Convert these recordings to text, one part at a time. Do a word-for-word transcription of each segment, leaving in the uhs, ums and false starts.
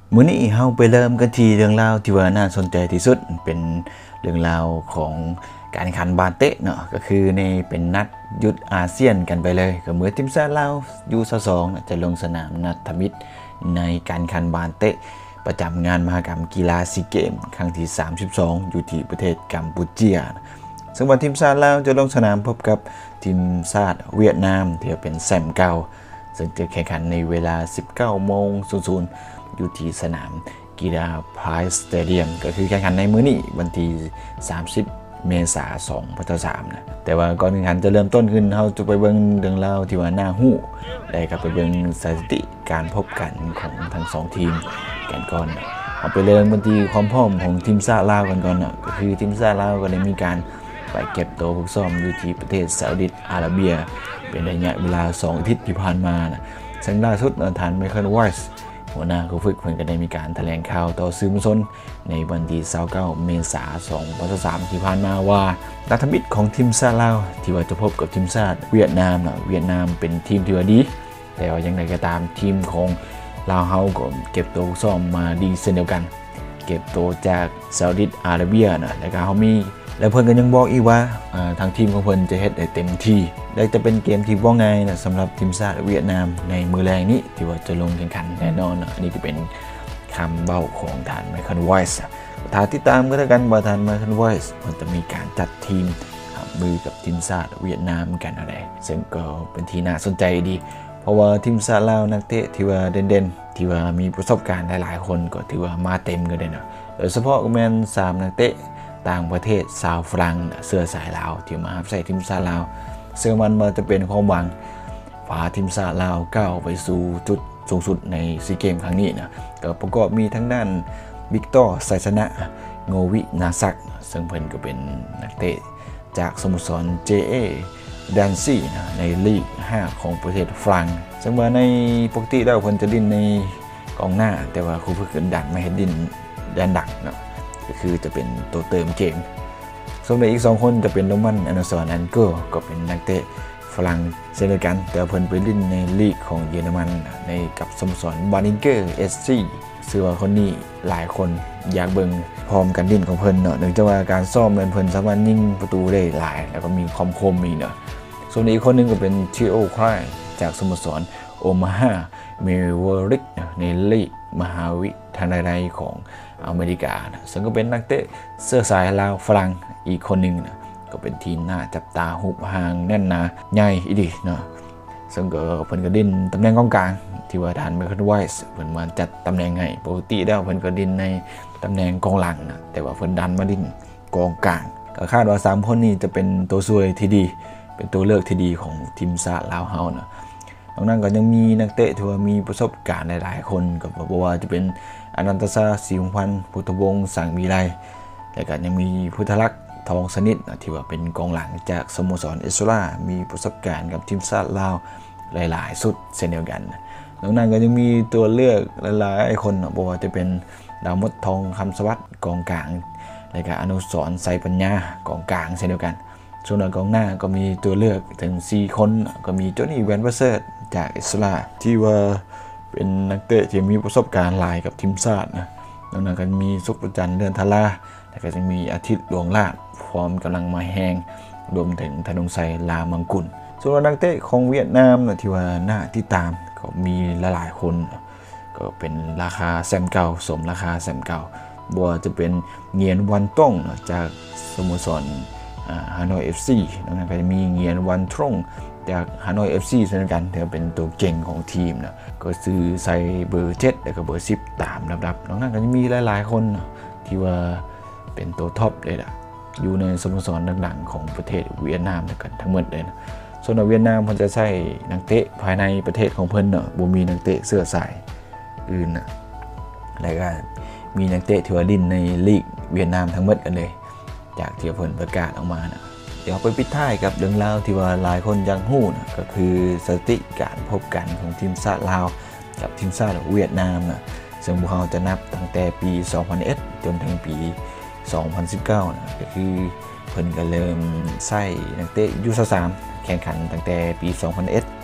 มื้อนี้เฮาไปเริ่มกันที่เรื่องราวที่ว่าน่าสนใจที่สุดเป็นเรื่องราวของการแข่งขันบาเตะเนาะก็คือในเป็นนัดยุทธอาเซียนกันไปเลยก็เมื่อทีมชาติลาว ยู ยี่สิบสอง จะลงสนามนัดทมิตรในการแข่งขันบาเตะประจำงานมหกรรมกีฬาซีเกมครั้งที่สามสิบสองอยู่ที่ประเทศกัมพูชาซึ่งวันทีมชาติลาวจะลงสนามพบกับทีมชาติเวียดนามที่เป็นแชมป์เก่าซึ่งจะแข่งขันในเวลา สิบเก้าโมงอยู่ที่สนามกีฬาพายสเตเดียมก็คือแข่งขันในมื้อนี้วันที่สามสิบเมษายนสองพันยี่สิบสามนะแต่ว่าก่อนแข่งขันจะเริ่มต้นขึ้นเราจะไปเบิ่งเรื่องราวที่ว่าน่าฮู้ได้กับไปเบิ่งสถิติการพบกันของทั้งสองทีมกันก่อนเอาไปเริ่มกันที่ความพร้อมของทีมชาติลาวกันก่อนเนาะก็คือทีมชาติลาวก็ได้มีการไปเก็บตัวฝึกซ้อมอยู่ที่ประเทศซาอุดิอาระเบียเป็นระยะเวลาสองอาทิตย์ที่ผ่านมานะซึ่งล่าสุดทางไมเคิลไวส์หัวหน้าผู้ฝึกเพิ่นก็ได้มีการแถลงข่าวต่อสื่อมวลชนในวันที่ยี่สิบเก้าเมษายนสองพันยี่สิบสามที่ผ่านมาว่านักทมิตรของทีมชาติลาวที่ว่าจะพบกับทีมชาติเวียดนามเนาะเวียดนามเป็นทีมที่ว่าดีแต่ว่าอย่างไรก็ตามทีมของลาวเฮาก็เก็บตัวซ้อมมาดีเช่นเดียวกันเก็บตัวจากซาอุดิอาระเบียนะแล้วก็เฮามีแล้วเพิ่นก็ยังบอกอีกว่าทางทีมของเพิ่นจะเฮ็ดได้เต็มที่และจะเป็นเกมที่บ่ง่ายนะสำหรับทีมชาติเวียดนามในมื้อแรงนี้ที่ว่าจะลงแข่งขันแน่นอนนะอันนี้ก็เป็นคำเบ้าของทางไมเคิลไวส์ถ้าติดตามก็แล้วกันว่าทางไมเคิลไวส์มันจะมีการจัดทีมมือกับทีมชาติเวียดนามกันอะไรซึ่งก็เป็นที่น่าสนใจดีเพราะว่าทีมชาติลาวนักเตะที่ว่าเด่นๆที่ว่ามีประสบการณ์หลายๆคนก็ถือว่ามาเต็มกันเลยเนาะโดยเฉพาะก็แม่นสามนักเตะต่างประเทศชาวฝรั่งเสื้อสายลาวที่มาใส่ทีมชาติลาวเสื้อมันมาจะเป็นความหวังพาทีมชาติลาวก้าวไปสู่จุดสูงสุดในซีเกมครั้งนี้นะก็ประกอบมีทั้งด้านวิกตอร์ไซสนะโงวินาซักซึ่งเพิ่นก็เป็นนักเตะจากสโมสร เจ เอ ดันซี่นะในลีกห้าของประเทศฝรั่งซึ่งว่าในปกติแล้วเพิ่นจะดิ้นในกองหน้าแต่ว่าครูฝึกดันไม่ให้ดิ้นด้านดักนะก็คือจะเป็นตัวเติมเกมส่วนในอีกสองคนจะเป็นโรมันอนาซอนแอนเกอร์ก็เป็นนักเตะฝรั่งเช่นเดียวกันแต่เพิ่นไปเล่นในลีกของเยอรมันในกับสโมสรบานิงเกอร์ เอส ซี ซึ่งว่าคนนี้หลายคนอยากเบิ่งพร้อมกันดิ้นของเพิ่นเนาะเนื่องจากว่าการซ้อมเพิ่นสามารถยิงประตูได้หลายแล้วก็มีความคมอีกเนาะส่วนอีกคนนึงก็เป็นทิโอครายจากสโมสรโอมาฮาเมเวอริกในลีกมหาวิทยาลัยของอเมริกานะซึ่งก็เป็นนักเตะเสื้อสายลาวฝรั่งอีกคนหนึ่งนะก็เป็นทีมหน้าจับตาหุบหางแน่นหนาใหญ่อีดีเนาะซึ่งก็เพิ่นก็ดิ้นตำแหน่งกองกลางที่ว่าทานไมเคิลไวส์เพิ่นมาจัดตำแหน่งให้ปกติแล้วเพิ่นก็ดิ้นในตำแหน่งกองหลังนะแต่ว่าเพิ่นดันมาดิ้นกองกลางก็คาดว่าสามคนนี้จะเป็นตัวช่วยที่ดีเป็นตัวเลือกที่ดีของทีมชาติลาวเฮานะนอกนั้นก็ยังมีนักเตะที่ว่ามีประสบการณ์หลายๆคนก็บอกว่าจะเป็นอนันตศาศรีพงษ์พันธ์พุทธวงศ์สังวิไลและก็ยังมีพุทธลักษณ์ทองสนิทที่ว่าเป็นกองหลังจากสโมสรเอสโซล่ามีประสบการณ์กับทีมชาติลาวหลายๆสุดเช่นเดียวกันนอกนั้นก็ยังมีตัวเลือกหลายๆคนบอกว่าจะเป็นดาวมดทองคำสวัสดิ์กองกลางและก็อนุสรณ์ไซปัญญากองกลางเช่นเดียวกันส่วนกองหน้าก็มีตัวเลือกถึงสี่คนก็มีโจนี่แวนเวอร์เซิร์ดจากเอสโซล่าที่ว่าเป็นนักเตะที่มีประสบการณ์หลายกับทีมชาตินะนอกนั้นก็มีสุขประจันเดือนทาราแล้วก็จะมีอาทิตย์หลวงลาดฟอร์มกำลังมาแห้งรวมถึงธนงชัยลามังกุลส่วนนักเตะของเวียดนามนะที่ว่าหน้าที่ตามก็มีหลายๆคนก็เป็นราคาแซมเก่าสมราคาแซมเก่าบัวจะเป็นเงียนวันต้งจากสโมสรฮานอย เอฟ ซี นอกนั้นก็จะมีเงียนวันทรงจากฮานอย เอฟ ซี เช่นกันเธอเป็นตัวเก่งของทีมนะก็ซื้อใส่เบอร์เจ็ดแล้วก็เบอร์สิบตามลำดับนอกนั้นก็จะมีหลายๆคนที่ว่าเป็นตัวท็อปเลยนะอยู่ในสโมสรดังๆของประเทศเวียดนามกันทั้งหมดเลยนะส่วนเวียดนามเพิ่นจะใช้นักเตะภายในประเทศของเพิ่นเนาะบ่มีนักเตะเสื้อสายอื่นนะแล้วก็มีนักเตะที่ว่าดิ้นในลีกเวียดนามทั้งหมดกันเลยจากที่เพิ่นประกาศออกมานะเดี๋ยวไปปิดท้ายกับเรื่องราวที่ว่าหลายคนยังฮู้นะก็คือสถิติการพบกันของทีมชาติลาวกับทีมชาติเวียดนามนะซึ่งพวกเขาจะนับตั้งแต่ปีสองพันเอ็ดจนถึงปีสองพันสิบเก้านะก็คือเพิ่นก็เริ่มใช้นักเตะ ยู ยี่สิบสาม แข่งขันตั้งแต่ปีสองพันเอ็ดไป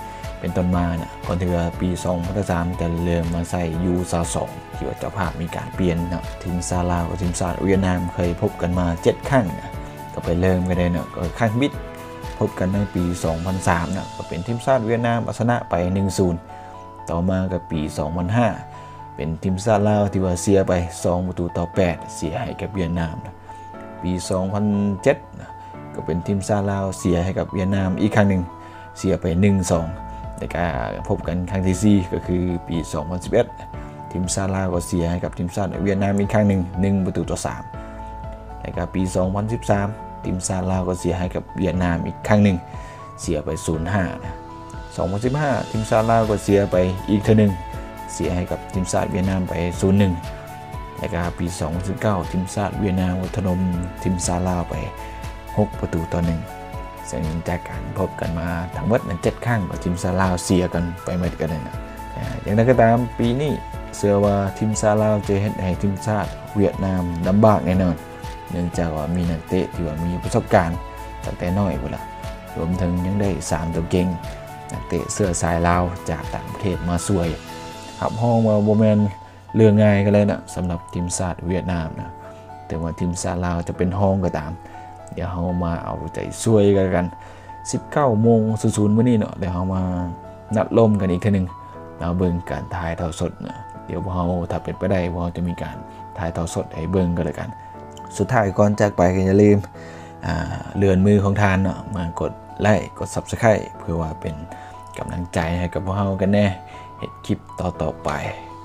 เป็นต้นมาเนี่ยก่อนที่ว่าปีสองพันสามจะเริ่มมาใส่ยูซาสองที่ว่าเจ้าภาพมีการเปลี่ยนเนาะทีมซาลาวกับทีมซาเวียดนามเคยพบกันมาเจ็ดครั้งนะก็ไปเริ่มกันเลยเนาะก็ครั้งบิดพบกันในปีสองพันสามนะก็เป็นทีมชาติเวียดนามชนะไป หนึ่งศูนย์ ต่อมากับปีสองพันห้าเป็นทีมชาติลาวที่ว่าเสียไปสองประตูต่อแปดเสียให้กับเวียดนามนะปีสองพันเจ็ดนะก็เป็นทีมชาติลาวเสียให้กับเวียดนามอีกครั้งหนึ่งเสียไป หนึ่งสอง ในการพบกันครั้งที่สี่ก็คือปีสองพันสิบเอ็ดทีมชาติลาวก็เสียให้กับทีมชาติเวียดนามอีกครั้งหนึ่ง หนึ่งประตูต่อสามในการปีสองพันสิบสามทีมชาติลาวก็เสียให้กับเวียดนามอีกครั้งหนึ่งเสียไป ศูนย์ห้า นะสองพันสิบห้าทีมชาติลาวก็เสียไปอีกเท่านึงเสียให้กับทีมชาติเวียดนามไป ศูนย์หนึ่ง ในการปีสองพันสิบเก้าทีมชาติเวียดนามก็ถล่มทีมชาติลาวไปหกประตูต่อหนึ่งซึ่งจากการพบกันมาทั้งหมดนั้นเจ็ดครั้งกับทีมชาติลาวเสียกันไปหมดกันเลยนะอย่างไรก็ตามปีนี้เชื่อว่าทีมชาติลาวจะเห็นให้ทีมชาติเวียดนามลำบากแน่นอนเนื่องจากว่ามีนักเตะที่ว่ามีประสบการณ์ตั้งแต่น้อยกว่าละรวมถึงยังได้สามตัวเก่งนักเตะเสื้อสายลาวจากต่างประเทศมาช่วยขับห้องมาโมเมนต์เรื่องง่ายกันเลยนะสำหรับทีมชาติเวียดนามนะแต่ว่าทีมชาติลาวจะเป็นห้องก็ตามเดี๋ยวเรามาเอาใจช่วยกันกันสิบเก้าโมงศูนย์มื้อนี้เนาะเดี๋ยวเรามานัดล่มกันอีกทีนึงเราเบิ่งการถ่ายทอดสดเนาะเดี๋ยวเราถ้าเป็นไปได้เราจะมีการถ่ายทอดสดให้เบิ่งกันเลยกันสุดท้ายก่อนจากไปก็อย่าลืมเลื่อนมือของทานเนาะมากดไลค์กด ซับสไครบ์ เพื่อว่าเป็นกำลังใจให้กับพวกเรากันแน่เห็นคลิปต่อๆไป